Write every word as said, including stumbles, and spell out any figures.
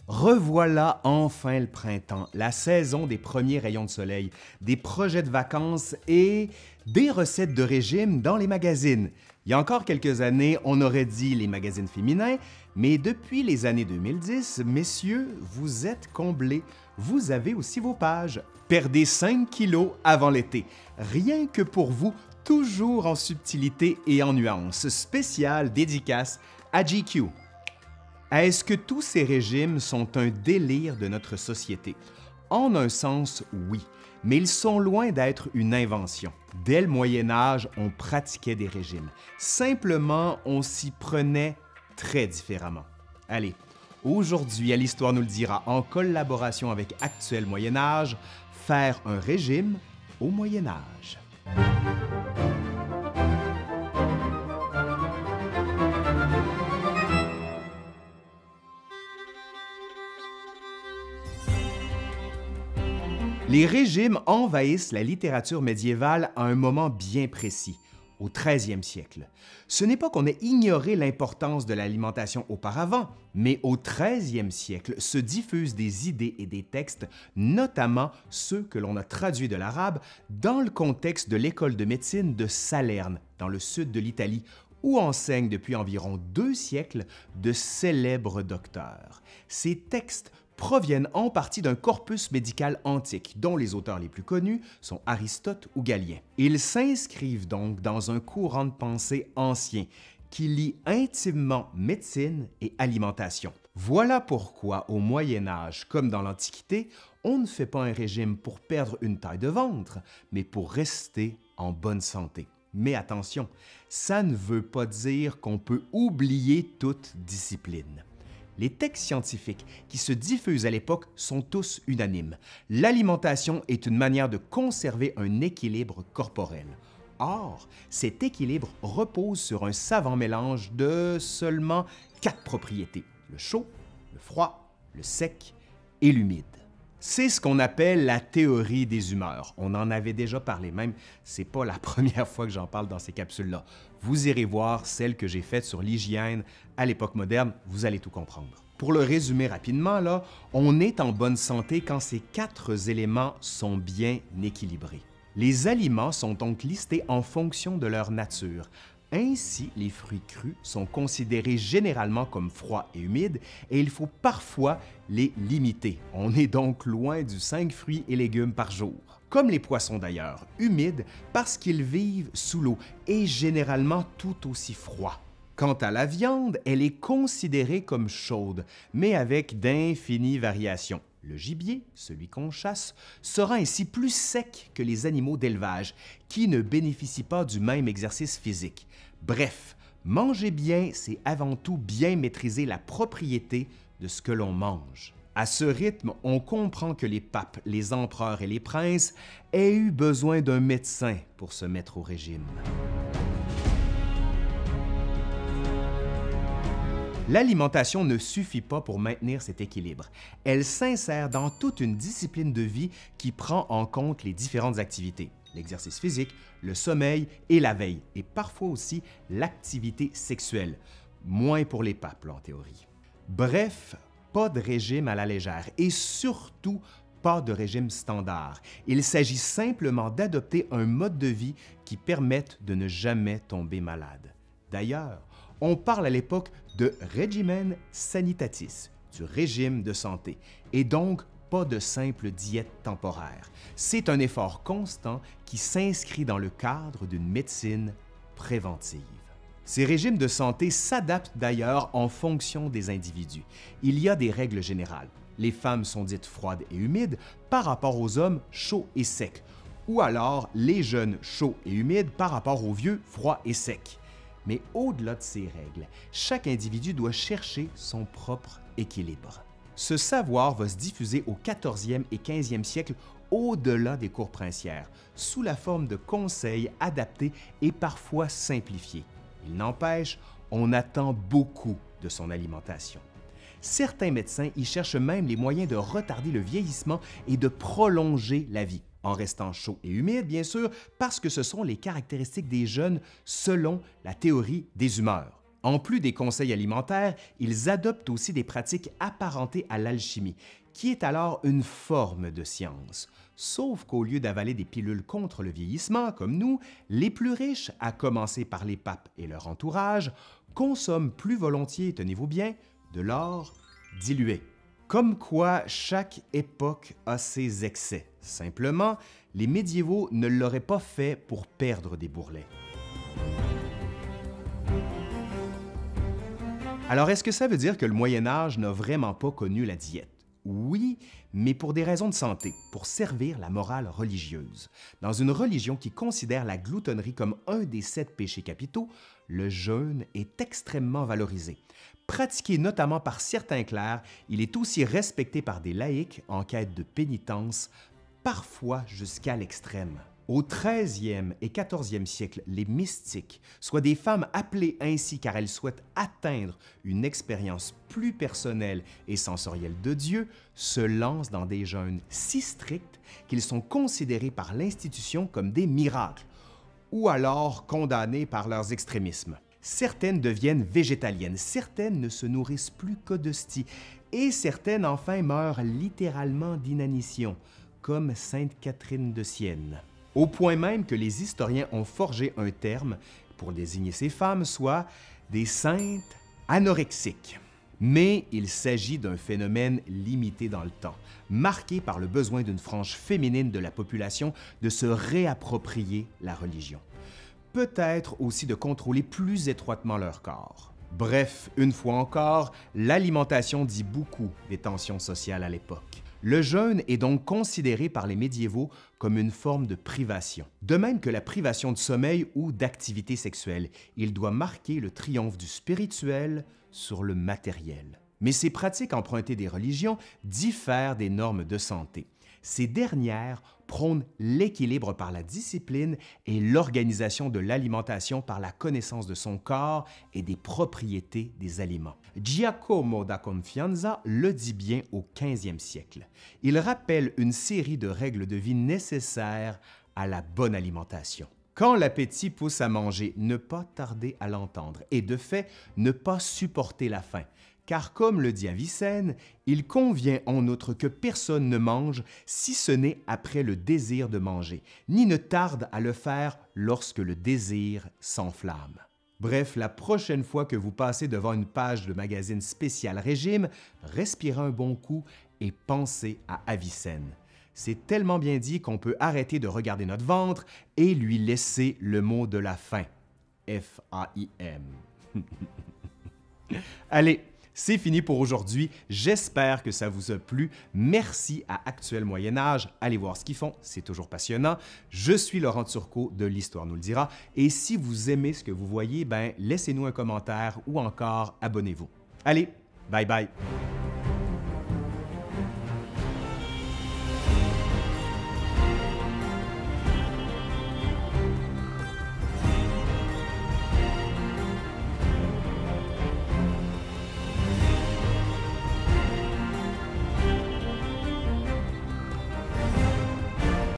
Revoilà enfin le printemps, la saison des premiers rayons de soleil, des projets de vacances et des recettes de régime dans les magazines. Il y a encore quelques années, on aurait dit les magazines féminins, mais depuis les années deux mille dix, messieurs, vous êtes comblés. Vous avez aussi vos pages. Perdez cinq kilos avant l'été. Rien que pour vous, toujours en subtilité et en nuances. Spéciale dédicace à G Q. Est-ce que tous ces régimes sont un délire de notre société? En un sens, oui, mais ils sont loin d'être une invention. Dès le Moyen Âge, on pratiquait des régimes. Simplement, on s'y prenait très différemment. Allez, aujourd'hui, à l'Histoire nous le dira, en collaboration avec Actuel Moyen Âge, faire un régime au Moyen Âge. Les régimes envahissent la littérature médiévale à un moment bien précis, au treizième siècle. Ce n'est pas qu'on ait ignoré l'importance de l'alimentation auparavant, mais au treizième siècle se diffusent des idées et des textes, notamment ceux que l'on a traduits de l'arabe, dans le contexte de l'école de médecine de Salerne, dans le sud de l'Italie, où enseignent depuis environ deux siècles de célèbres docteurs. Ces textes proviennent en partie d'un corpus médical antique, dont les auteurs les plus connus sont Aristote ou Galien. Ils s'inscrivent donc dans un courant de pensée ancien qui lie intimement médecine et alimentation. Voilà pourquoi, au Moyen Âge, comme dans l'Antiquité, on ne fait pas un régime pour perdre une taille de ventre, mais pour rester en bonne santé. Mais attention, ça ne veut pas dire qu'on peut oublier toute discipline. Les textes scientifiques qui se diffusent à l'époque sont tous unanimes. L'alimentation est une manière de conserver un équilibre corporel. Or, cet équilibre repose sur un savant mélange de seulement quatre propriétés: le chaud, le froid, le sec et l'humide. C'est ce qu'on appelle la théorie des humeurs. On en avait déjà parlé, même c'est pas la première fois que j'en parle dans ces capsules-là. Vous irez voir celle que j'ai faite sur l'hygiène à l'époque moderne, vous allez tout comprendre. Pour le résumer rapidement, là, on est en bonne santé quand ces quatre éléments sont bien équilibrés. Les aliments sont donc listés en fonction de leur nature. Ainsi, les fruits crus sont considérés généralement comme froids et humides et il faut parfois les limiter. On est donc loin du cinq fruits et légumes par jour. Comme les poissons d'ailleurs, humides parce qu'ils vivent sous l'eau et généralement tout aussi froids. Quant à la viande, elle est considérée comme chaude, mais avec d'infinies variations. Le gibier, celui qu'on chasse, sera ainsi plus sec que les animaux d'élevage, qui ne bénéficient pas du même exercice physique. Bref, manger bien, c'est avant tout bien maîtriser la propriété de ce que l'on mange. À ce rythme, on comprend que les papes, les empereurs et les princes aient eu besoin d'un médecin pour se mettre au régime. L'alimentation ne suffit pas pour maintenir cet équilibre. Elle s'insère dans toute une discipline de vie qui prend en compte les différentes activités: l'exercice physique, le sommeil et la veille, et parfois aussi l'activité sexuelle. Moins pour les papes, en théorie. Bref, pas de régime à la légère et surtout pas de régime standard. Il s'agit simplement d'adopter un mode de vie qui permette de ne jamais tomber malade. D'ailleurs, on parle à l'époque de regimen sanitatis, du régime de santé, et donc pas de simple diète temporaire. C'est un effort constant qui s'inscrit dans le cadre d'une médecine préventive. Ces régimes de santé s'adaptent d'ailleurs en fonction des individus. Il y a des règles générales. Les femmes sont dites froides et humides par rapport aux hommes chauds et secs, ou alors les jeunes chauds et humides par rapport aux vieux froids et secs. Mais au-delà de ces règles, chaque individu doit chercher son propre équilibre. Ce savoir va se diffuser au quatorzième et quinzième siècle au-delà des cours princières, sous la forme de conseils adaptés et parfois simplifiés. Il n'empêche, on attend beaucoup de son alimentation. Certains médecins y cherchent même les moyens de retarder le vieillissement et de prolonger la vie, en restant chaud et humide, bien sûr, parce que ce sont les caractéristiques des jeunes selon la théorie des humeurs. En plus des conseils alimentaires, ils adoptent aussi des pratiques apparentées à l'alchimie, qui est alors une forme de science. Sauf qu'au lieu d'avaler des pilules contre le vieillissement, comme nous, les plus riches, à commencer par les papes et leur entourage, consomment plus volontiers, tenez-vous bien, de l'or dilué. Comme quoi, chaque époque a ses excès. Simplement, les médiévaux ne l'auraient pas fait pour perdre des bourrelets. Alors, est-ce que ça veut dire que le Moyen Âge n'a vraiment pas connu la diète? Oui, mais pour des raisons de santé, pour servir la morale religieuse. Dans une religion qui considère la gloutonnerie comme un des sept péchés capitaux, le jeûne est extrêmement valorisé. Pratiqué notamment par certains clercs, il est aussi respecté par des laïcs en quête de pénitence, parfois jusqu'à l'extrême. Au treizième et quatorzième siècle, les mystiques, soit des femmes appelées ainsi car elles souhaitent atteindre une expérience plus personnelle et sensorielle de Dieu, se lancent dans des jeûnes si stricts qu'ils sont considérés par l'institution comme des miracles, ou alors condamnés par leurs extrémismes. Certaines deviennent végétaliennes, certaines ne se nourrissent plus que d'hosties, et certaines enfin meurent littéralement d'inanition, comme Sainte Catherine de Sienne. Au point même que les historiens ont forgé un terme pour désigner ces femmes, soit des saintes anorexiques. Mais il s'agit d'un phénomène limité dans le temps, marqué par le besoin d'une frange féminine de la population de se réapproprier la religion. Peut-être aussi de contrôler plus étroitement leur corps. Bref, une fois encore, l'alimentation dit beaucoup des tensions sociales à l'époque. Le jeûne est donc considéré par les médiévaux comme une forme de privation. De même que la privation de sommeil ou d'activité sexuelle, il doit marquer le triomphe du spirituel sur le matériel. Mais ces pratiques empruntées des religions diffèrent des normes de santé. Ces dernières prônent l'équilibre par la discipline et l'organisation de l'alimentation par la connaissance de son corps et des propriétés des aliments. Giacomo da Confianza le dit bien au quinzième siècle. Il rappelle une série de règles de vie nécessaires à la bonne alimentation. Quand l'appétit pousse à manger, ne pas tarder à l'entendre et de fait, ne pas supporter la faim. Car comme le dit Avicenne, il convient en outre que personne ne mange si ce n'est après le désir de manger, ni ne tarde à le faire lorsque le désir s'enflamme. Bref, la prochaine fois que vous passez devant une page de magazine spécial régime, respirez un bon coup et pensez à Avicenne. C'est tellement bien dit qu'on peut arrêter de regarder notre ventre et lui laisser le mot de la faim. F A I M. Allez, c'est fini pour aujourd'hui. J'espère que ça vous a plu. Merci à Actuel Moyen-Âge. Allez voir ce qu'ils font, c'est toujours passionnant. Je suis Laurent Turcot de l'Histoire nous le dira. Et si vous aimez ce que vous voyez, ben laissez-nous un commentaire ou encore abonnez-vous. Allez, bye bye!